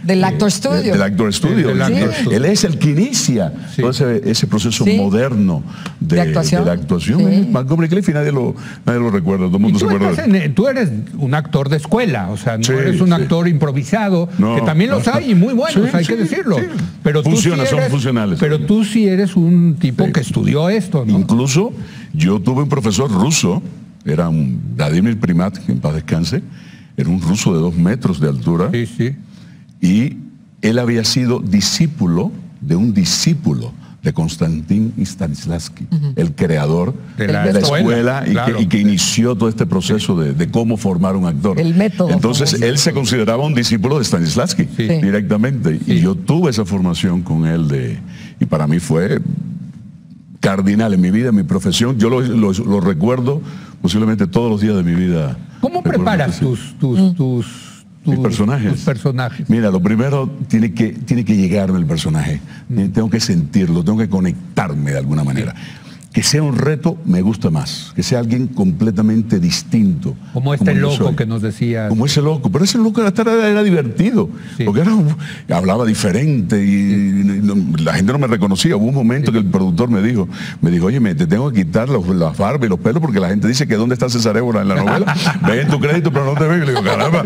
Del Actor Studio. Del Actor Studio. Del Actor Sí. Studio. Él es el que inicia todo ese proceso moderno de la actuación. Sí. Malcolm Cliff, y nadie lo recuerda, todo el mundo se acuerda. Tú eres un actor de escuela, o sea, no Sí, eres un actor improvisado, No, que también los hay y muy buenos, hay que decirlo. sí. Pero tú sí Son eres, funcionales. Pero tú sí eres un tipo que estudió esto, ¿no? Incluso yo tuve un profesor ruso, era un Vladimir Primat, que en paz descanse, era un ruso de 2 metros de altura, Sí, sí. y él había sido discípulo de un discípulo de Konstantin Stanislavski, el creador De de la la escuela, escuela claro. y que inició todo este proceso de cómo formar un actor. El método. Entonces él se consideraba un discípulo de Stanislavski Sí. directamente, Sí. y yo tuve esa formación con él y para mí fue cardinal en mi vida, en mi profesión. Yo lo recuerdo posiblemente todos los días de mi vida. ¿Cómo Recuerdo preparas que sí. Mis personajes. tus personajes? Mira, lo primero tiene que llegarme el personaje. Tengo que sentirlo, tengo que conectarme de alguna manera. Que sea un reto me gusta más, que sea alguien completamente distinto. Como este yo loco soy. que nos decía. Como ese loco, pero ese loco era divertido, Sí. porque hablaba diferente y la gente no me reconocía. Hubo un momento que el productor me dijo, oye, te tengo que quitar las barbas y los pelos porque la gente dice que ¿dónde está César Évora en la novela? Ve en tu crédito, pero no te ven. Le digo, caramba.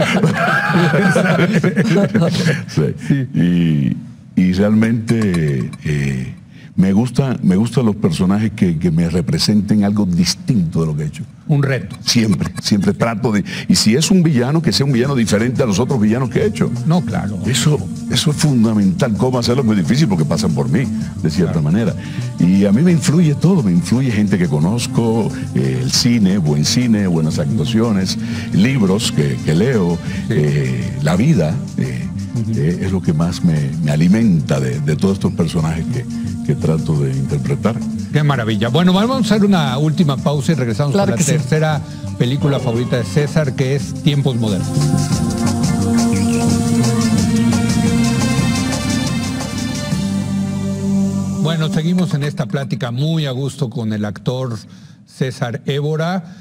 Sí. Y realmente me gustan los personajes que me representen algo distinto de lo que he hecho. Un reto. Siempre trato de... Y si es un villano, que sea un villano diferente a los otros villanos que he hecho. No, claro. Eso es fundamental. ¿Cómo hacerlo? Es muy difícil porque pasan por mí, de cierta manera. Y a mí me influye todo. Me influye gente que conozco, el cine, buenas actuaciones, libros que leo, la vida. Es lo que más me alimenta de todos estos personajes que trato de interpretar. Qué maravilla. Bueno, vamos a hacer una última pausa y regresamos Claro con la que sí. tercera película favorita de César, que es Tiempos Modernos. Bueno, seguimos en esta plática muy a gusto con el actor César Évora,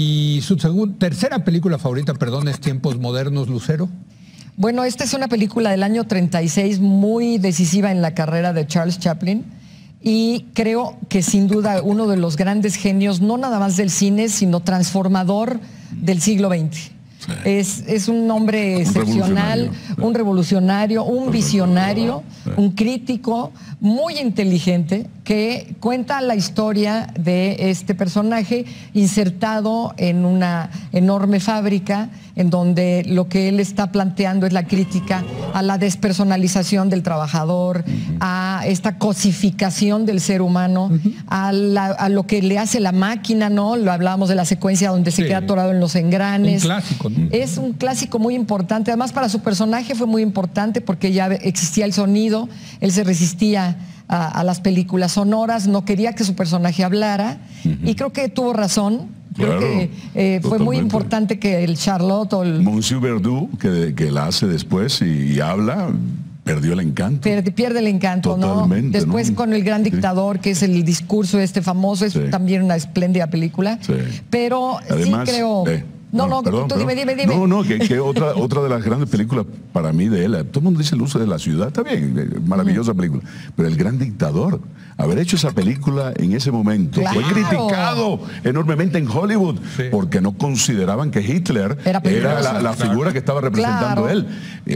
y su tercera película favorita, perdón, es Tiempos Modernos, Lucero. Bueno, esta es una película del año 36 muy decisiva en la carrera de Charles Chaplin, y creo que sin duda uno de los grandes genios, no nada más del cine, sino transformador del siglo XX. Sí. Es un hombre excepcional, un revolucionario, un visionario, un crítico muy inteligente que cuenta la historia de este personaje insertado en una enorme fábrica en donde lo que él está planteando es la crítica a la despersonalización del trabajador, a esta cosificación del ser humano, a lo que le hace la máquina, ¿no? Lo hablábamos de la secuencia donde se queda atorado en los engranes. Un clásico, ¿no? Es un clásico muy importante. Además, para su personaje fue muy importante porque ya existía el sonido, él se resistía a las películas sonoras, no quería que su personaje hablara, y creo que tuvo razón. Creo que fue muy importante que el Charlotte o el... Monsieur Verdoux, que la hace después y habla, perdió el encanto. Pierde el encanto, Totalmente, ¿no? Después ¿no? con El Gran Dictador, que es el discurso famoso, es también una espléndida película. Sí. Pero Además, sí creo... perdón. Dime. No, que otra de las grandes películas para mí de él, todo el mundo dice Luces de la Ciudad, está bien, maravillosa película, pero El Gran Dictador, haber hecho esa película en ese momento, Claro. fue criticado enormemente en Hollywood, porque no consideraban que Hitler era la figura que estaba representando él.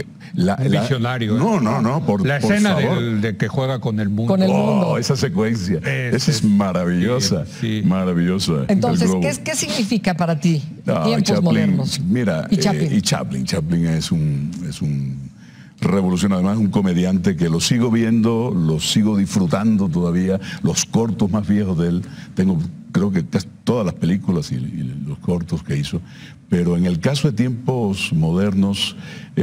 Un visionario. No, por la escena favor. de que juega con el mundo. Con el mundo. Esa secuencia, esa es maravillosa, maravillosa. Entonces, ¿qué significa para ti Tiempos Modernos? Mira, y Chaplin. Chaplin es un revolucionario, además un comediante que lo sigo viendo, lo sigo disfrutando todavía, los cortos más viejos de él, tengo creo que casi todas las películas y los cortos que hizo, pero en el caso de Tiempos Modernos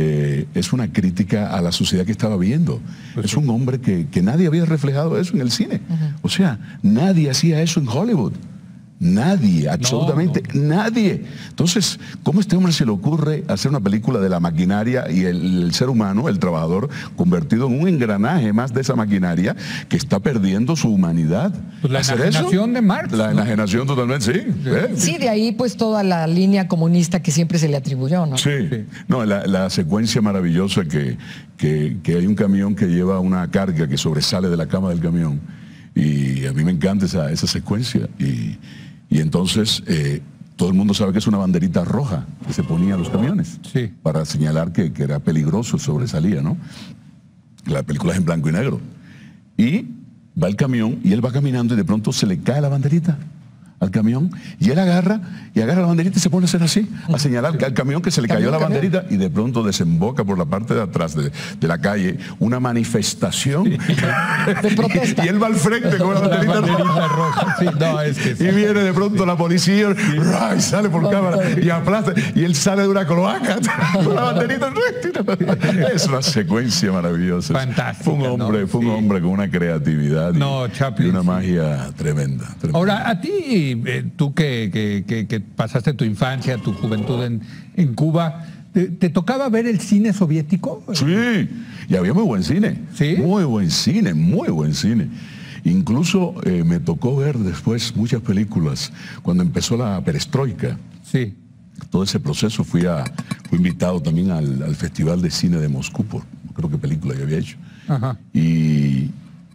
es una crítica a la sociedad que estaba viendo. Es un hombre que nadie había reflejado eso en el cine. O sea, nadie hacía eso en Hollywood. Nadie, absolutamente nadie. Entonces, ¿cómo a este hombre se le ocurre hacer una película de la maquinaria y el ser humano, el trabajador, convertido en un engranaje más de esa maquinaria que está perdiendo su humanidad? Pues la ¿Hacer enajenación eso? de Marx. La enajenación totalmente, sí. Sí, de ahí pues toda la línea comunista que siempre se le atribuyó, ¿no? Sí. No, la secuencia maravillosa que hay un camión que lleva una carga que sobresale de la cama del camión. Y a mí me encanta esa secuencia. Y entonces todo el mundo sabe que es una banderita roja que se ponía a los camiones para señalar que era peligroso, sobresalía, ¿no? La película es en blanco y negro. Y va el camión y él va caminando y de pronto se le cae la banderita al camión y él agarra la banderita y se pone a hacer así, a señalar al camión que se le cayó la banderita y de pronto desemboca por la parte de atrás de la calle una manifestación de protesta. y él va al frente con la banderita roja. Sí, no, es que y viene de pronto la policía y sale por cámara y aplasta y él sale de una cloaca con la banderita. Es una secuencia maravillosa. Fantástica. Fue un hombre con una creatividad y una magia tremenda. Ahora, a ti, tú que pasaste tu infancia, tu juventud en Cuba, ¿te tocaba ver el cine soviético? Sí, y había muy buen cine. ¿Sí? Muy buen cine. Incluso me tocó ver después muchas películas cuando empezó la perestroika. Sí. Todo ese proceso fui invitado también al Festival de Cine de Moscú por creo que película que había hecho. Ajá. Y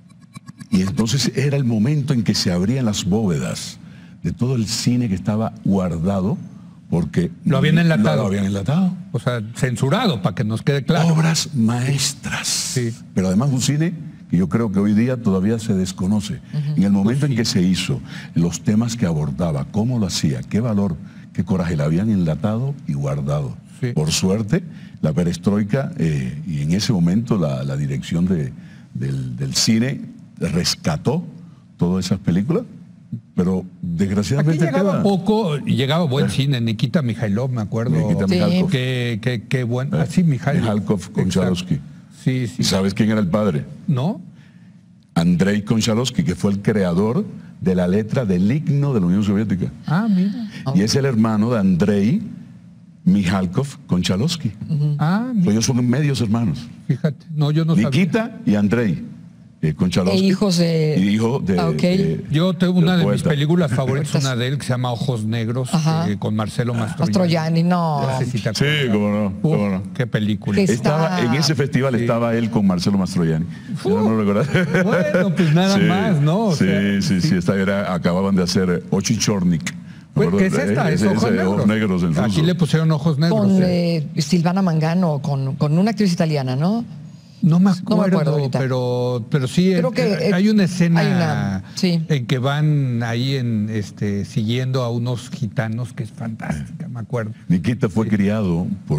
entonces era el momento en que se abrían las bóvedas de todo el cine que estaba guardado porque lo habían enlatado. Lo habían enlatado. O sea, censurado, para que nos quede claro. Obras maestras. Sí. Pero además un cine que yo creo que hoy día todavía se desconoce. En el momento en que se hizo, los temas que abordaba, cómo lo hacía, qué valor, qué coraje, la habían enlatado y guardado. Sí. Por suerte, la perestroika y en ese momento la dirección del cine rescató todas esas películas. Pero desgraciadamente aquí llegaba buen cine. Nikita Mikhailov, me acuerdo. Nikita Mikhalkov. Qué bueno. Sí, Mikhalkov Konchalovsky. Sí. ¿Y sabes quién era el padre? ¿No? Andrei Konchalovsky, que fue el creador de la letra del himno de la Unión Soviética. Ah, mira. Y es el hermano de Andrei Mikhalkov Konchalovsky. Ah, mira. Ellos son medios hermanos. Fíjate. No, yo no sabía. Nikita y Andrei. Konchalovsky. Hijos de... hijo de yo tengo una de mis poeta. películas favoritas, una de él que se llama Ojos Negros, con Marcelo Mastroianni. No. Sí, cómo no. Qué película. En ese festival estaba él con Marcelo Mastroianni. No recordás. Bueno, pues nada más, ¿no? O sea, acababan de hacer Ochichornik. ¿Qué es esta? Es Ojos Negros. En ruso. Aquí le pusieron Ojos Negros. Con Silvana Mangano, con una actriz italiana, ¿no? No me acuerdo, ahorita. pero sí creo que hay una escena en que van ahí siguiendo a unos gitanos que es fantástica, me acuerdo. Nikita fue criado por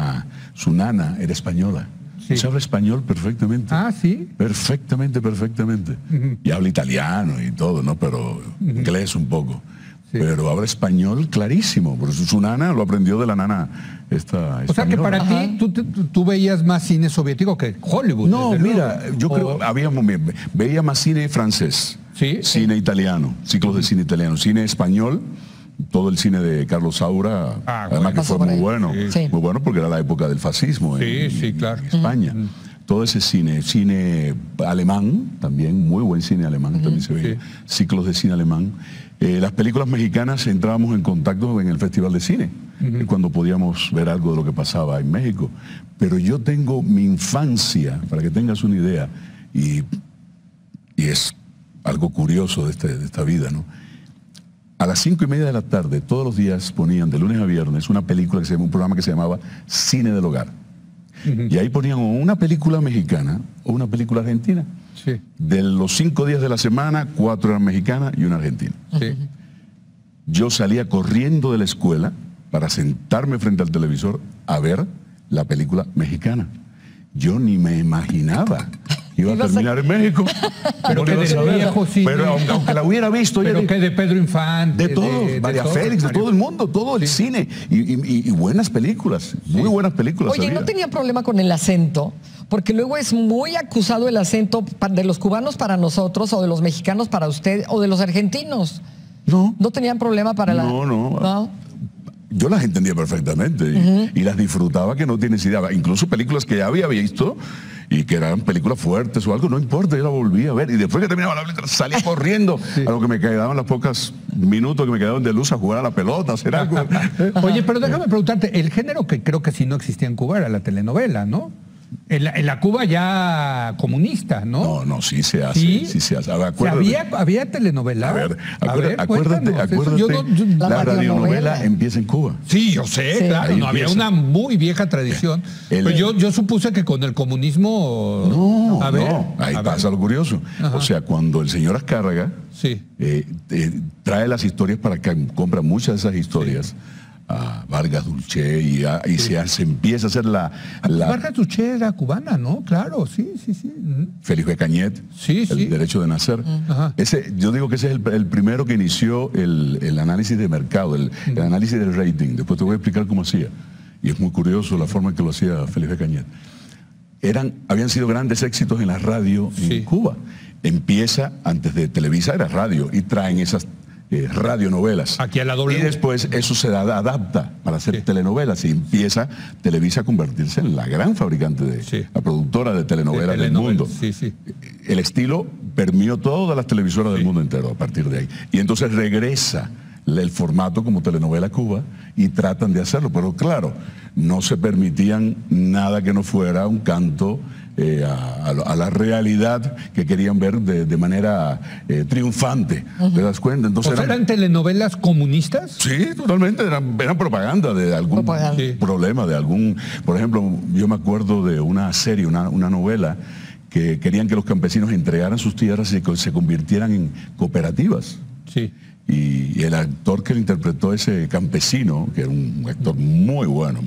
su nana, era española. Sí. Se habla español perfectamente. Ah, sí. Perfectamente. Y habla italiano y todo, ¿no? Pero inglés un poco. Sí. Pero habla español clarísimo, por eso su nana lo aprendió de la nana esta española. O sea que para ti, tú veías más cine soviético que Hollywood. No, mira, yo creo, veía más cine francés, cine italiano, ciclos de cine italiano, cine español, todo el cine de Carlos Saura, además que fue muy bueno, muy bueno porque era la época del fascismo claro. en España. Todo ese cine alemán, también, muy buen cine alemán, también se veía, ciclos de cine alemán. Las películas mexicanas entrábamos en contacto en el Festival de Cine, cuando podíamos ver algo de lo que pasaba en México. Pero yo tengo mi infancia, para que tengas una idea, y es algo curioso de esta vida, ¿no? A las 5:30 de la tarde, todos los días ponían, de lunes a viernes, un programa que se llamaba Cine del Hogar. Y ahí ponían una película mexicana o una película argentina. Sí. De los 5 días de la semana, 4 eran mexicanas y una argentina. Sí. Yo salía corriendo de la escuela para sentarme frente al televisor a ver la película mexicana. Yo ni me imaginaba que iba a terminar en México. Pero que de viejo cine. Pero aunque la hubiera visto. Pero que de Pedro Infante. De todos, María Félix, de todo el mundo, todo el cine. Y buenas películas, muy buenas películas. Oye, ¿no tenía problema con el acento? Porque luego es muy acusado el acento de los cubanos para nosotros, o de los mexicanos para usted, o de los argentinos. No. ¿No tenían problema para la...? No. Yo las entendía perfectamente y las disfrutaba que no tienes idea. Incluso películas que ya había visto y que eran películas fuertes o algo, no importa, yo la volví a ver. Y después que terminaba la película salía corriendo a lo que me quedaban los pocos minutos que me quedaban de luz a jugar a la pelota, a hacer algo. Oye, pero déjame preguntarte, el género que creo que sí no existía en Cuba era la telenovela, ¿no? En la Cuba ya comunista, ¿no? No, sí se hace. Sí se hace. Ahora, ¿Había telenovela? A ver, acuérdate, la radionovela empieza en Cuba. Sí, yo sé, claro. No, había una muy vieja tradición. Pero yo supuse que con el comunismo... Ahí pasa lo curioso. Ajá. O sea, cuando el señor Azcárraga trae las historias para que compra muchas de esas historias... a Vargas Dulce y se empieza a hacer la... Vargas Dulce era cubana, ¿no? Claro, sí. Felipe Cañet, el derecho de nacer. Yo digo que ese es el primero que inició el análisis de mercado, el análisis del rating. Después te voy a explicar cómo hacía. Y es muy curioso la forma en que lo hacía Felipe Cañet. Habían sido grandes éxitos en la radio en Cuba. Empieza, antes de Televisa era radio, y traen esas radionovelas. Aquí a la W. Y después eso se adapta para hacer telenovelas y empieza Televisa a convertirse en la gran fabricante la productora de telenovelas del mundo. El estilo permeó todas las televisoras del mundo entero a partir de ahí. Y entonces regresa el formato como telenovela Cuba y tratan de hacerlo, pero claro, no se permitían nada que no fuera un canto a la realidad que querían ver de manera triunfante. ¿Te das cuenta? Entonces ¿eran telenovelas comunistas? Sí, totalmente. Eran propaganda de algún problema, de algún... Por ejemplo, yo me acuerdo de una serie, una novela que querían que los campesinos entregaran sus tierras y se convirtieran en cooperativas. Sí. Y el actor que le interpretó ese campesino, que era un actor muy bueno,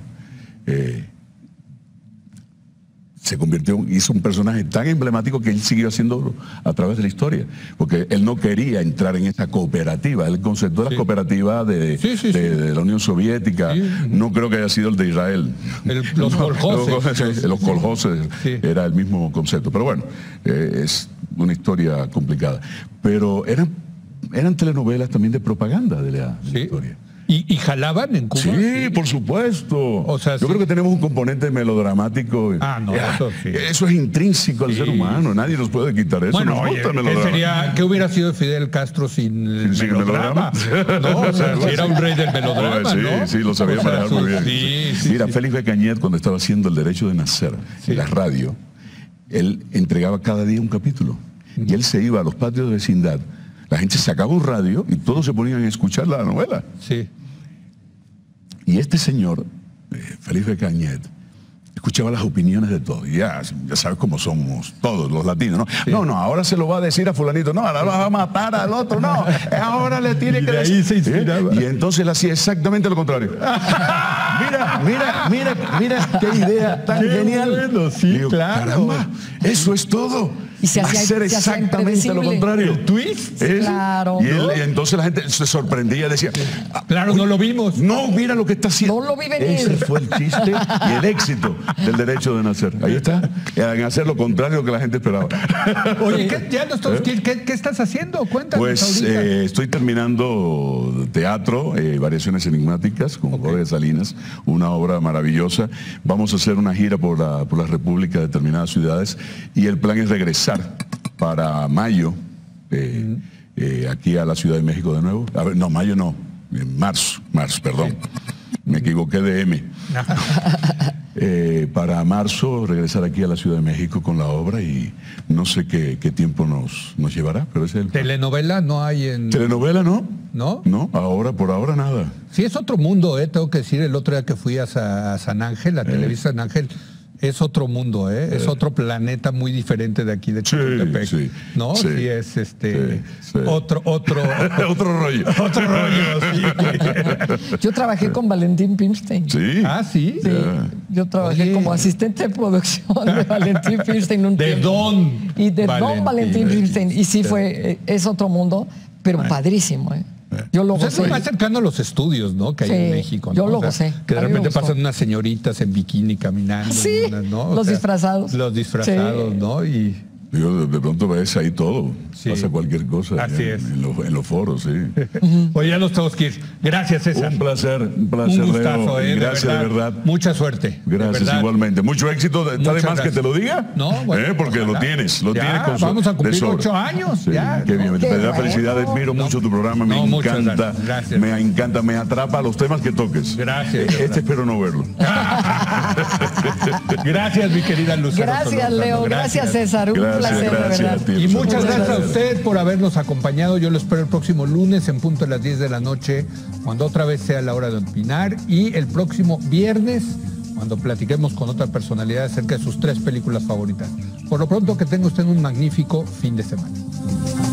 se convirtió, hizo un personaje tan emblemático que él siguió haciéndolo a través de la historia, porque él no quería entrar en esa cooperativa. El concepto de la cooperativa de la Unión Soviética, no creo que haya sido el de Israel. Los kolhoses. Los kolhoses era el mismo concepto. Pero bueno, es una historia complicada. Pero eran telenovelas también de propaganda de la historia. ¿Y jalaban en Cuba? Sí, por supuesto. O sea, yo creo que tenemos un componente melodramático. Eso es intrínseco al ser humano. Nadie nos puede quitar eso. Bueno, ¿qué hubiera sido Fidel Castro sin el melodrama? No, o sea, si era un rey del melodrama, ¿no? Sí, lo sabía manejar muy bien. Mira, Felipe Cañet, cuando estaba haciendo El Derecho de Nacer en la radio, él entregaba cada día un capítulo. Y él se iba a los patios de vecindad. La gente sacaba un radio y todos se ponían a escuchar la novela. Sí. Y este señor, Felipe Cañet, escuchaba las opiniones de todos. Ya sabes cómo somos todos los latinos, ¿no? No, ahora se lo va a decir a fulanito. No, ahora va a matar al otro. No, ahora le tiene que decir. Ahí se inspiraba. Y entonces él hacía exactamente lo contrario. Mira qué idea tan genial. Bueno, sí, digo, claro. Caramba, eso es todo. Y se hacía, hacer exactamente lo contrario. El twist. Claro. Y entonces la gente se sorprendía, decía, claro, no lo vimos. No, mira lo que está haciendo. No lo vi venir. Ese fue el chiste y el éxito del Derecho de Nacer. Ahí está, en hacer lo contrario de lo que la gente esperaba. Oye, ¿qué estás haciendo? Cuéntanos. Pues estoy terminando teatro, Variaciones Enigmáticas, con Jorge Salinas, una obra maravillosa. Vamos a hacer una gira por la República de determinadas ciudades y el plan es regresar para mayo aquí a la Ciudad de México de nuevo. A ver, no, mayo no, marzo, perdón. Me equivoqué de M. Para marzo regresar aquí a la Ciudad de México con la obra y no sé qué tiempo nos llevará, pero ese es el... ¿Telenovela no hay en...? ¿Telenovela no? ¿No? No, por ahora nada. Sí, es otro mundo, tengo que decir, el otro día que fui a San Ángel, a Televisa San Ángel, es otro mundo, es otro planeta muy diferente de aquí de Chapultepec. ¿No? Sí, es otro rollo. Otro rollo, sí. Yo trabajé con Valentín Pimstein. Sí. Ah, sí. Yo trabajé como asistente de producción de Valentín Pimstein un tiempo. Don Valentín Pimstein. Y sí es otro mundo, pero padrísimo, Yo lo gocé. Es lo más cercano a los estudios, ¿no? Que hay en México, ¿no? Yo lo gocé. Que de repente pasan unas señoritas en bikini caminando. Sí, ¿no? Los disfrazados, ¿no? Y Digo, de pronto ves ahí todo, Sí. pasa cualquier cosa. Así es. En los foros, sí. Oye, ya nos tenemos que ir. Gracias, César. Un placer, Un gustazo, Leo. Gracias, de verdad. Mucha suerte. Gracias, de verdad. igualmente. Mucho éxito. ¿Está de Muchas más que gracias. te lo diga? No, bueno, Porque ojalá. lo tienes Ya, con vamos a cumplir de sobra. 8 años. Sí, Ya, qué ¿no? bien. Qué Me da bueno. felicidad, admiro mucho tu programa, me muchas encanta. gracias. Me encanta, me atrapa los temas que toques. Gracias. Este espero no verlo. Gracias, mi querida Lucero. Gracias, Solórzano. Leo. Gracias, César. Un Gracias, placer, de gracias verdad. a ti. Y muchas Muchas gracias a gracias. usted por habernos acompañado. Yo lo espero el próximo lunes en punto de las 10 de la noche, cuando otra vez sea la hora de opinar. Y el próximo viernes, cuando platiquemos con otra personalidad acerca de sus 3 películas favoritas. Por lo pronto, que tenga usted un magnífico fin de semana.